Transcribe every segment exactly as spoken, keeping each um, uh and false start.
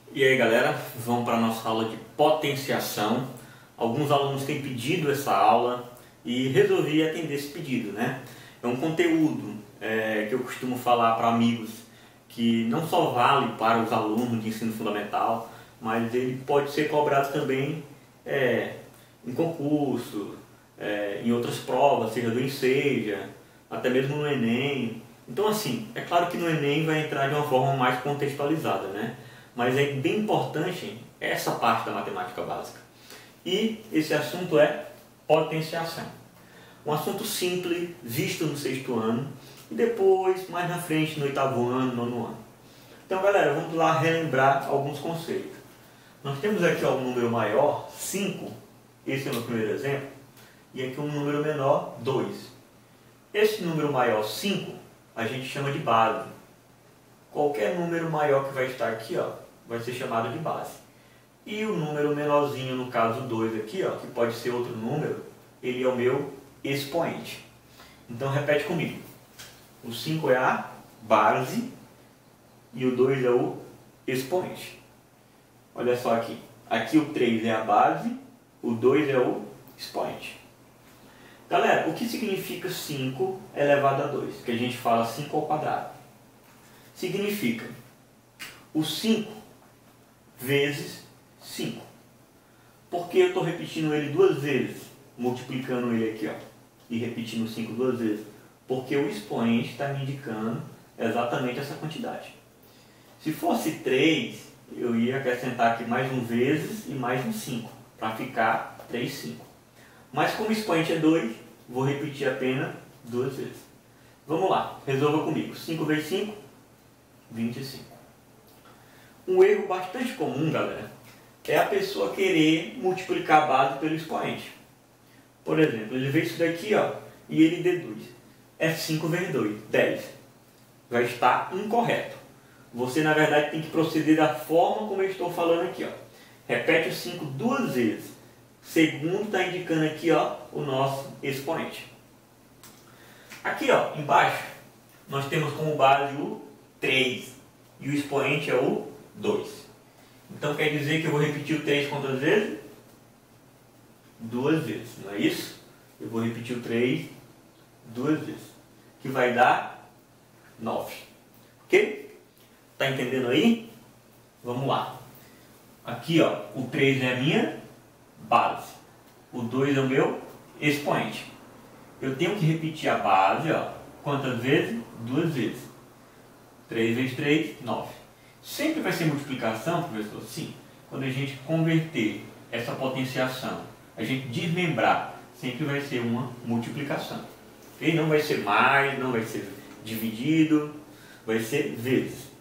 E aí galera, vamos para a nossa aula de potenciação. Alguns alunos têm pedido essa aula e resolvi atender esse pedido, né? É um conteúdo é, que eu costumo falar para amigos que não só vale para os alunos de ensino fundamental, mas ele pode ser cobrado também é, em concurso, é, em outras provas, seja do Enseja, até mesmo no Enem. Então assim, é claro que no Enem vai entrar de uma forma mais contextualizada, né? Mas é bem importante essa parte da matemática básica. E esse assunto é potenciação. Um assunto simples, visto no sexto ano, e depois, mais na frente, no oitavo ano, nono ano. Então galera, vamos lá relembrar alguns conceitos. Nós temos aqui ó, um número maior, cinco, esse é o meu primeiro exemplo, e aqui um número menor, dois. Esse número maior, cinco, a gente chama de base. Qualquer número maior que vai estar aqui, ó, vai ser chamado de base. E o número menorzinho, no caso dois aqui, ó, que pode ser outro número, ele é o meu expoente. Então repete comigo. O cinco é a base e o dois é o expoente. Olha só aqui. Aqui o três é a base, o dois é o expoente. Galera, o que significa cinco elevado a dois? Que a gente fala cinco ao quadrado. Significa o cinco vezes cinco. Por que eu estou repetindo ele duas vezes? Multiplicando ele aqui, ó, e repetindo cinco duas vezes. Porque o expoente está me indicando exatamente essa quantidade. Se fosse três, eu ia acrescentar aqui mais um vezes e mais um cinco, para ficar três, cinco. Mas como o expoente é dois, vou repetir apenas duas vezes. Vamos lá, resolva comigo. cinco vezes cinco, vinte e cinco. Um erro bastante comum, galera, é a pessoa querer multiplicar a base pelo expoente. Por exemplo, ele vê isso daqui, ó, e ele deduz. É cinco vezes dois, dez. Vai estar incorreto. Você, na verdade, tem que proceder da forma como eu estou falando aqui, ó. Repete o cinco duas vezes. Segundo está indicando aqui, ó, o nosso expoente. Aqui, ó, embaixo, nós temos como base o três. E o expoente é o dois. Então quer dizer que eu vou repetir o três quantas vezes? Duas vezes, não é isso? Eu vou repetir o três duas vezes. Que vai dar nove. Ok? Tá entendendo aí? Vamos lá. Aqui, ó, o três é a minha base. O dois é o meu expoente. Eu tenho que repetir a base, ó, quantas vezes? Duas vezes. três vezes três, nove. Sempre vai ser multiplicação, professor? Sim. Quando a gente converter essa potenciação, a gente desmembrar, sempre vai ser uma multiplicação. E não vai ser mais, não vai ser dividido, vai ser vezes.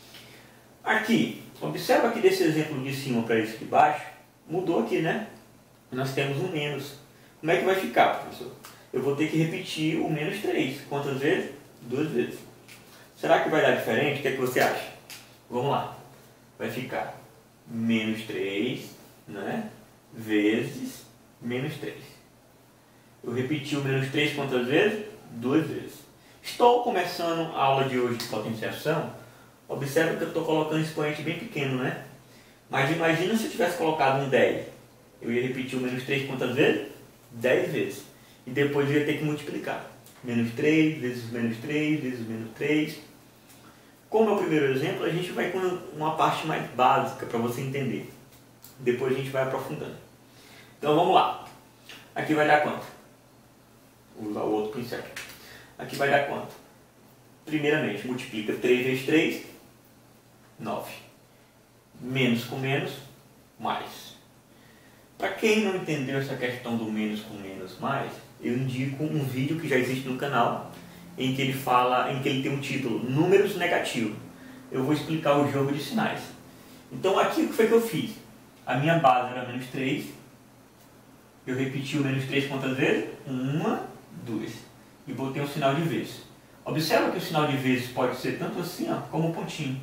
Aqui, observa aqui desse exemplo de cima para esse de baixo, mudou aqui, né? Nós temos um menos. Como é que vai ficar, professor? Eu vou ter que repetir o menos três. Quantas vezes? Duas vezes. Será que vai dar diferente? O que é que você acha? Vamos lá. Vai ficar menos três, né? Vezes menos três. Eu repeti o menos três quantas vezes? Duas vezes. Estou começando a aula de hoje de potenciação. Observe que eu estou colocando expoente bem pequeno, né? Mas imagina se eu tivesse colocado um dez. Eu ia repetir o menos três quantas vezes? dez vezes. E depois eu ia ter que multiplicar. Menos três vezes menos três vezes menos três. Como é o primeiro exemplo, a gente vai com uma parte mais básica para você entender. Depois a gente vai aprofundando. Então vamos lá. Aqui vai dar quanto? Vou usar o outro pincel. Aqui vai dar quanto? Primeiramente, multiplica três vezes três, nove. Menos com menos, mais. Para quem não entendeu essa questão do menos com menos, mais, eu indico um vídeo que já existe no canal, em que ele fala, em que ele tem um título, números negativos. Eu vou explicar o jogo de sinais. Então aqui o que foi que eu fiz? A minha base era menos três. Eu repeti o menos três quantas vezes? Uma, duas. E botei um sinal de vezes. Observa que o sinal de vezes pode ser tanto assim, ó, como um pontinho.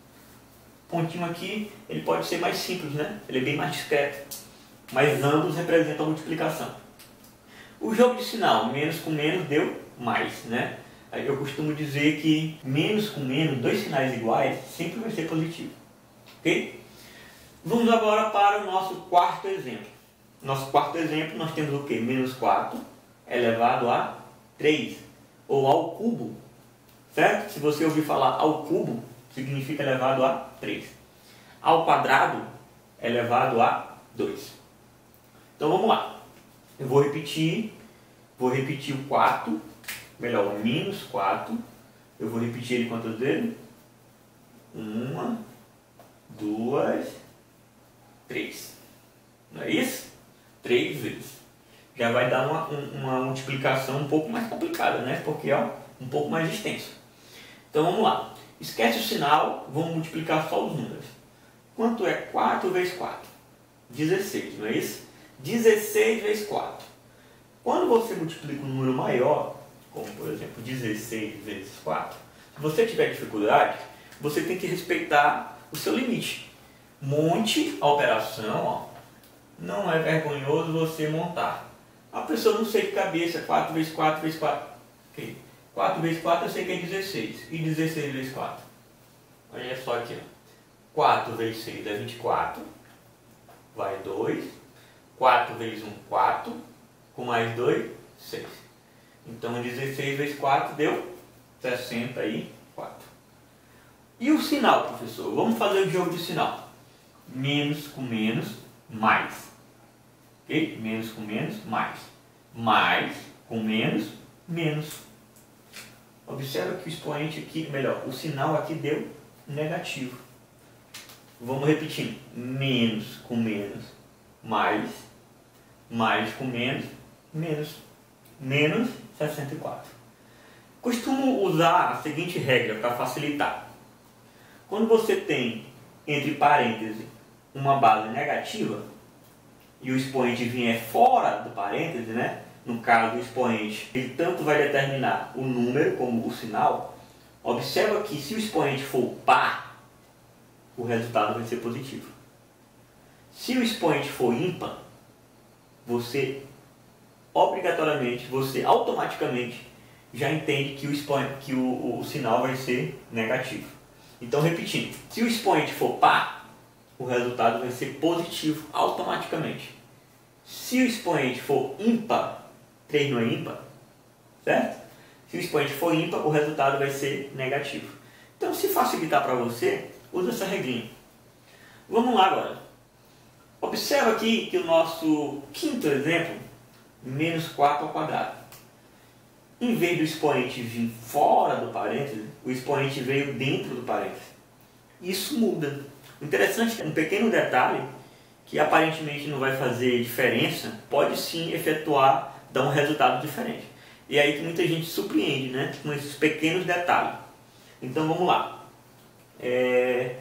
O pontinho aqui, ele pode ser mais simples, né? Ele é bem mais discreto. Mas ambos representam a multiplicação. O jogo de sinal, menos com menos deu mais, né? Eu costumo dizer que menos com menos, dois sinais iguais, sempre vai ser positivo. Ok? Vamos agora para o nosso quarto exemplo. Nosso quarto exemplo, nós temos o que? Menos quatro elevado a três, ou ao cubo, certo? Se você ouvir falar ao cubo, significa elevado a três. Ao quadrado, elevado a dois. Então vamos lá. Eu vou repetir, vou repetir o quatro, melhor, o menos quatro. Eu vou repetir ele quantas vezes? Uma, duas, três. Não é isso? Três vezes. Já vai dar uma, uma multiplicação um pouco mais complicada, né? Porque é um pouco mais extenso. Então vamos lá. Esquece o sinal, vamos multiplicar só os números. Quanto é quatro vezes quatro? dezesseis, não é isso? dezesseis vezes quatro. Quando você multiplica um número maior, como por exemplo dezesseis vezes quatro, se você tiver dificuldade, você tem que respeitar o seu limite. Monte a operação, ó. Não é vergonhoso você montar. A pessoa não sei de cabeça, quatro vezes quatro vezes quatro. Okay. quatro vezes quatro eu sei que é dezesseis. E dezesseis vezes quatro? Olha só aqui, ó. quatro vezes seis é vinte e quatro. Vai dois. quatro vezes um, quatro. Com mais dois, seis. Então dezesseis vezes quatro deu sessenta e quatro. E o sinal, professor? Vamos fazer o jogo de sinal. Menos com menos, mais. Ok? Menos com menos, mais. Mais com menos, menos. Observa que o expoente aqui, melhor, o sinal aqui deu negativo. Vamos repetindo. Menos com menos, mais. Mais com menos, menos. Menos sessenta e quatro. Costumo usar a seguinte regra para facilitar. Quando você tem, entre parênteses, uma base negativa, e o expoente vier fora do parêntese, né? No caso, o expoente, ele tanto vai determinar o número como o sinal. Observa que se o expoente for par, o resultado vai ser positivo. Se o expoente for ímpar, você, obrigatoriamente, você automaticamente já entende que o, expoente, que o, o, o sinal vai ser negativo. Então, repetindo, se o expoente for par, o resultado vai ser positivo automaticamente. Se o expoente for ímpar, três não é ímpar, certo? Se o expoente for ímpar, o resultado vai ser negativo. Então, se facilitar para você, usa essa regrinha. Vamos lá agora. Observa aqui que o nosso quinto exemplo, menos quatro ao quadrado. Em vez do expoente vir fora do parênteses, o expoente veio dentro do parênteses. Isso muda. O interessante é um pequeno detalhe que aparentemente não vai fazer diferença, pode sim efetuar, dar um resultado diferente. E é aí que muita gente surpreende, né? Com esses pequenos detalhes. Então vamos lá. É...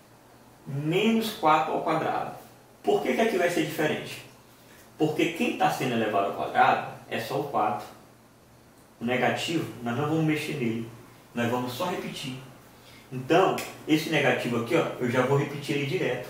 Menos quatro ao quadrado. Por que que aqui vai ser diferente? Porque quem está sendo elevado ao quadrado é só o quatro. O negativo, nós não vamos mexer nele. Nós vamos só repetir. Então, esse negativo aqui, ó, eu já vou repetir ele direto.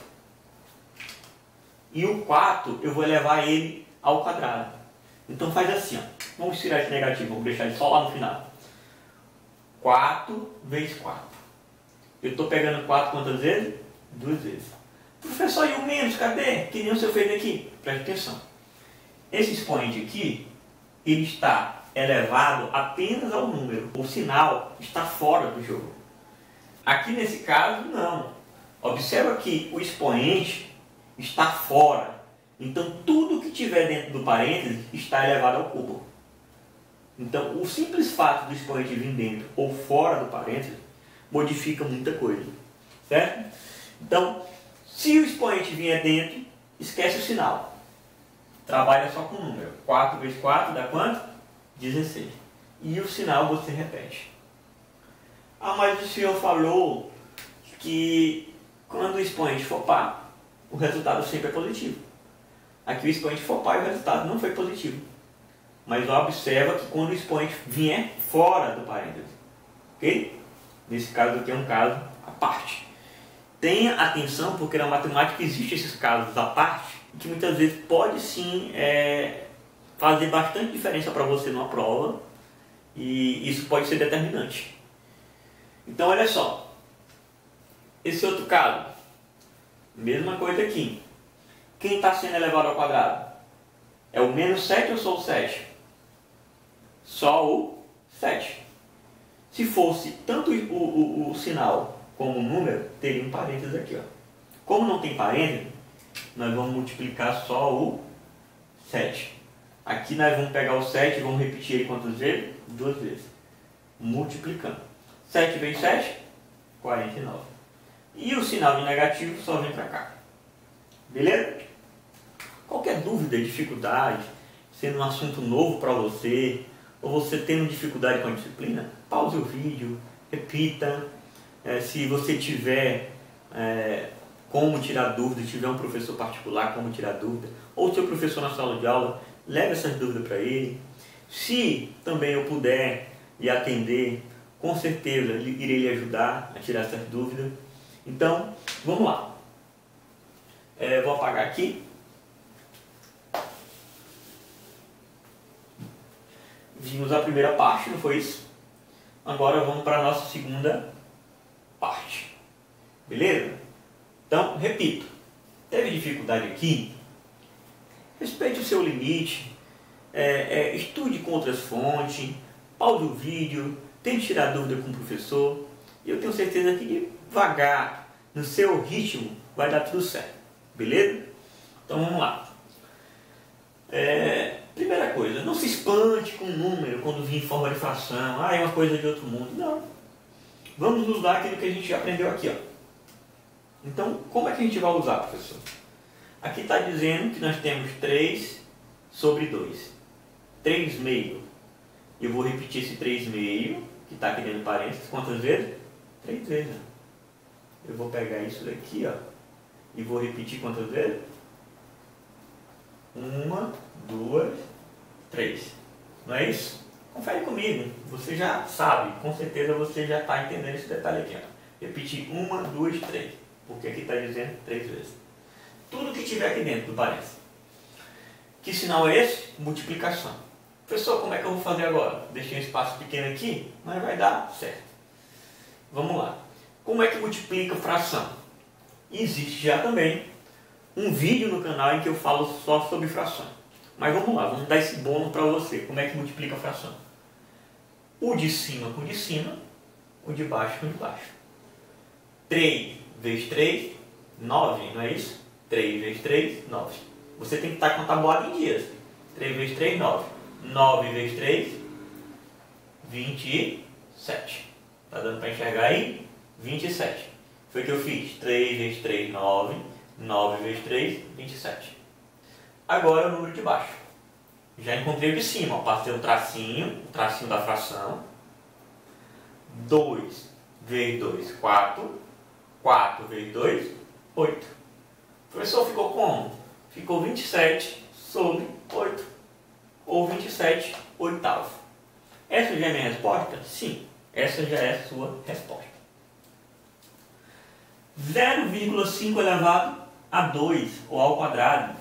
E o quatro, eu vou elevar ele ao quadrado. Então faz assim, ó. Vamos tirar esse negativo, vamos deixar ele só lá no final. quatro vezes quatro. Eu estou pegando quatro quantas vezes? Duas vezes. Professor, e o menos, cadê? Que nem o seu fez aqui. Preste atenção. Esse expoente aqui, ele está elevado apenas ao número. O sinal está fora do jogo. Aqui nesse caso, não. Observa que o expoente está fora. Então, tudo que tiver dentro do parênteses está elevado ao cubo. Então, o simples fato do expoente vir dentro ou fora do parênteses modifica muita coisa. Certo? Então, se o expoente vier dentro, esquece o sinal. Trabalha só com o número. quatro vezes quatro dá quanto? dezesseis. E o sinal você repete. Ah, mas o senhor falou que quando o expoente for par, o resultado sempre é positivo. Aqui o expoente for par e o resultado não foi positivo. Mas observa que quando o expoente vier fora do parênteses. Ok? Nesse caso aqui é um caso à parte. Tenha atenção, porque na matemática existem esses casos à parte, que muitas vezes pode sim é, fazer bastante diferença para você numa prova, e isso pode ser determinante. Então olha só, esse outro caso, Mesma coisa aqui. Quem está sendo elevado ao quadrado? É o menos sete ou só o sete? Só o sete. Se fosse tanto o, o, o sinal como o número, teria um parênteses aqui. Ó. Como não tem parênteses, nós vamos multiplicar só o sete. Aqui nós vamos pegar o sete e vamos repetir ele quantas vezes? Duas vezes. Multiplicando. sete vezes sete, quarenta e nove. E o sinal de negativo só vem para cá. Beleza? Qualquer dúvida, dificuldade, sendo um assunto novo para você, ou você tendo dificuldade com a disciplina, pause o vídeo, repita. É, se você tiver é, como tirar dúvida, tiver um professor particular, como tirar dúvida, ou seu professor na sala de aula, leve essas dúvidas para ele. Se também eu puder lhe atender, com certeza irei lhe ajudar a tirar essas dúvidas. Então, vamos lá. É, vou apagar aqui. Vimos a primeira parte, não foi isso? Agora vamos para a nossa segunda parte. Beleza? Então, repito. Teve dificuldade aqui? Respeite o seu limite. É, é, estude com outras fontes. Pause o vídeo. Tente tirar dúvida com o professor. E eu tenho certeza que devagar, no seu ritmo, vai dar tudo certo. Beleza? Então vamos lá. É, primeira coisa, não se espante com o número quando vir em forma de fração. Ah, é uma coisa de outro mundo. Não. Vamos usar aquilo que a gente aprendeu aqui. Ó. Então, como é que a gente vai usar, professor? Aqui está dizendo que nós temos três sobre dois. três meio. Eu vou repetir esse três meio, que está aqui dentro do parênteses, quantas vezes? três vezes. Eu vou pegar isso daqui, ó, e vou repetir quantas vezes? Uma, duas, três. Não é isso? Confere comigo. Você já sabe, com certeza você já está entendendo esse detalhe aqui. Ó. Repetir uma, duas, três. Porque aqui está dizendo três vezes. Tudo que tiver aqui dentro do parênteses. Que sinal é esse? Multiplicação. Professor, como é que eu vou fazer agora? Deixei um espaço pequeno aqui, mas vai dar certo. Vamos lá. Como é que multiplica fração? Existe já também um vídeo no canal em que eu falo só sobre fração. Mas vamos lá, vamos dar esse bônus para você. Como é que multiplica a fração? O de cima com o de cima, o de baixo com o de baixo. três vezes três, nove, não é isso? três vezes três, nove. Você tem que estar com a tabuada em dias. três vezes três, nove. nove vezes três, vinte e sete. Está dando para enxergar aí? vinte e sete. Foi o que eu fiz. três vezes três, nove. nove vezes três, vinte e sete. Agora é o número de baixo. Já encontrei o de cima. Ó. Passei o tracinho, o tracinho da fração. dois vezes dois, quatro. quatro vezes dois, oito. O professor ficou como? Ficou vinte e sete sobre oito. Ou vinte e sete oitavos. Essa já é minha resposta? Sim. Essa já é a sua resposta. zero vírgula cinco elevado a dois, ou ao quadrado.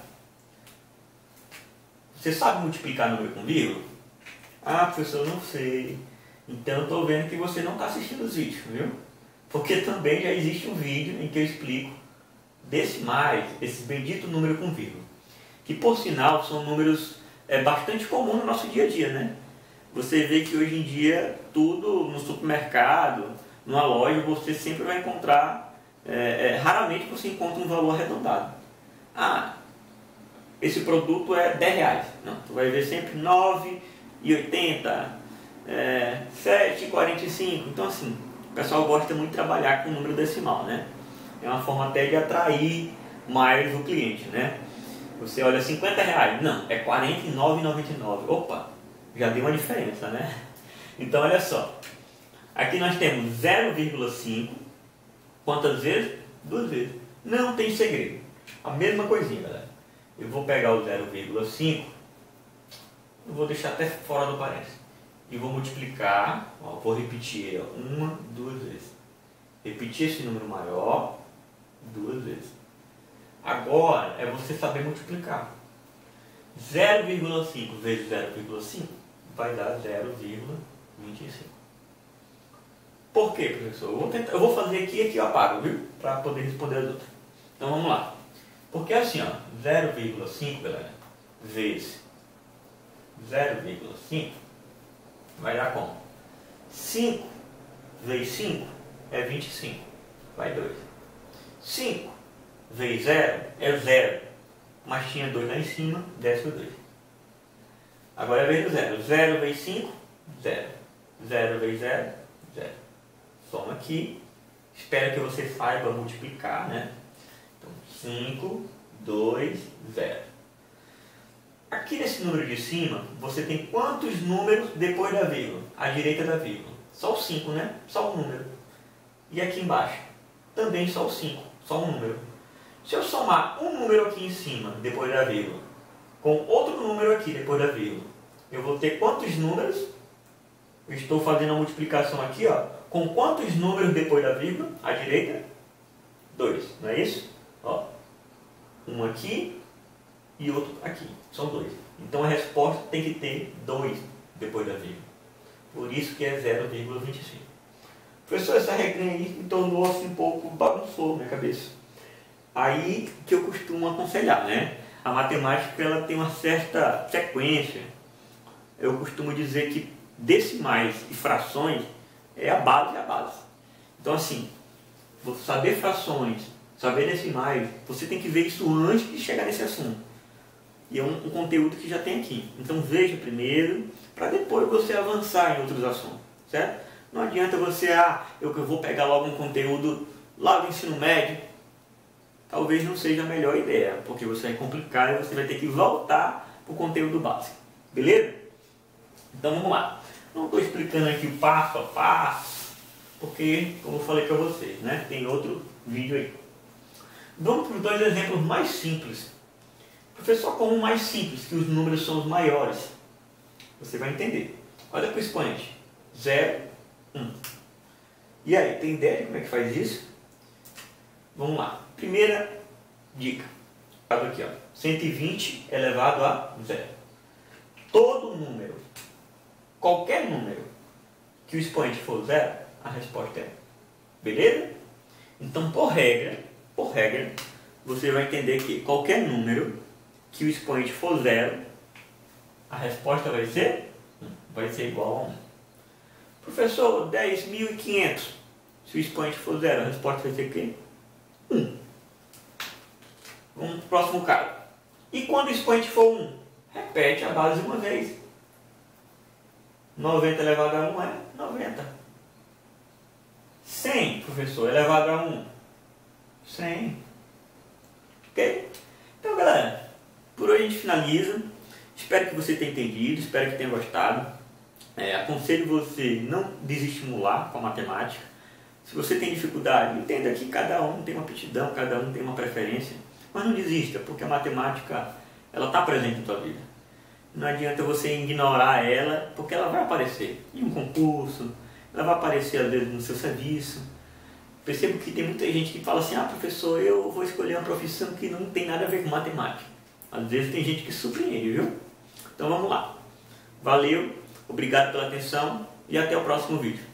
Você sabe multiplicar número com vírgula? Ah, professor, eu não sei. Então eu estou vendo que você não está assistindo os vídeos, viu? Porque também já existe um vídeo em que eu explico decimais, esse bendito número com vírgula. Que por sinal são números é, bastante comuns no nosso dia a dia, né? Você vê que hoje em dia tudo no supermercado, numa loja, você sempre vai encontrar, é, é, raramente você encontra um valor arredondado. Ah, esse produto é dez reais. Não, tu vai ver sempre nove e oitenta, é, sete e quarenta e cinco. Então assim, o pessoal gosta muito de trabalhar com o número decimal, né? É uma forma até de atrair mais o cliente, né? Você olha cinquenta reais, não, é quarenta e nove reais e noventa e nove centavos. Opa, já deu uma diferença, né? Então olha só, aqui nós temos zero vírgula cinco, quantas vezes? Duas vezes. Não tem segredo, a mesma coisinha, galera. Eu vou pegar o zero vírgula cinco, eu vou deixar até fora do parênteses, e vou multiplicar, ó, vou repetir ó, uma, duas vezes. Repetir esse número maior duas vezes. Agora é você saber multiplicar. zero vírgula cinco vezes zero vírgula cinco vai dar zero vírgula vinte e cinco. Por quê, professor? Eu vou, tentar, eu vou fazer aqui e aqui eu apago, viu? Para poder responder as outras. Então vamos lá. Porque assim, ó, zero vírgula cinco, galera, vezes zero vírgula cinco vai dar como? cinco vezes cinco é vinte e cinco, vai dois. cinco vezes zero é zero, mas tinha dois lá em cima, desce o dois. Agora é a vez do zero. zero vezes cinco, zero. zero vezes zero, zero. Soma aqui. Espero que você saiba multiplicar, né? Então, cinco, dois, zero. Aqui nesse número de cima, você tem quantos números depois da vírgula? À direita da vírgula. Só o cinco, né? Só um número. E aqui embaixo? Também só o cinco. Só um número. Se eu somar um número aqui em cima, depois da vírgula, com outro número aqui depois da vírgula, eu vou ter quantos números? Eu estou fazendo a multiplicação aqui, ó. Com quantos números depois da vírgula? À direita? dois, não é isso? Ó, um aqui e outro aqui. São dois. Então a resposta tem que ter dois depois da vírgula. Por isso que é zero vírgula vinte e cinco. Professor, essa regrinha aí me tornou assim um pouco, bagunçou minha cabeça. Aí que eu costumo aconselhar, né? A matemática ela tem uma certa sequência. Eu costumo dizer que decimais e frações é a base é a base. Então assim, saber frações, saber decimais, você tem que ver isso antes de chegar nesse assunto. E é um, um conteúdo que já tem aqui. Então veja primeiro, para depois você avançar em outros assuntos, certo? Não adianta você, ah, eu, eu vou pegar logo um conteúdo lá do ensino médio. Talvez não seja a melhor ideia, porque você vai complicar e você vai ter que voltar para o conteúdo básico. Beleza? Então vamos lá. Não estou explicando aqui o passo a passo, porque, como eu falei para vocês, né, tem outro vídeo aí. Vamos para os dois exemplos mais simples. Professor, como mais simples, que os números são os maiores. Você vai entender. Olha para o expoente. zero, um. E aí, tem ideia de como é que faz isso? Vamos lá. Primeira dica. Aqui, ó. cento e vinte elevado a zero. Todo número, qualquer número que o expoente for zero, a resposta é. Beleza? Então, por regra, por regra, você vai entender que qualquer número que o expoente for zero, a resposta vai ser? Vai ser igual a um. Professor, dez mil e quinhentos. Se o expoente for zero, a resposta vai ser o quê? um. Vamos para o próximo caso. E quando o expoente for um? Repete a base uma vez. noventa elevado a um é noventa. cem, professor, elevado a um? cem. Ok? Então, galera, por hoje a gente finaliza. Espero que você tenha entendido, espero que tenha gostado. É, aconselho você não desestimular com a matemática. Se você tem dificuldade, entenda que cada um tem uma aptidão, cada um tem uma preferência. Mas não desista, porque a matemática ela está presente na sua vida. Não adianta você ignorar ela, porque ela vai aparecer em um concurso, ela vai aparecer às vezes no seu serviço. Percebo que tem muita gente que fala assim, ah, professor, eu vou escolher uma profissão que não tem nada a ver com matemática. Às vezes tem gente que surpreende, viu? Então vamos lá. Valeu, obrigado pela atenção e até o próximo vídeo.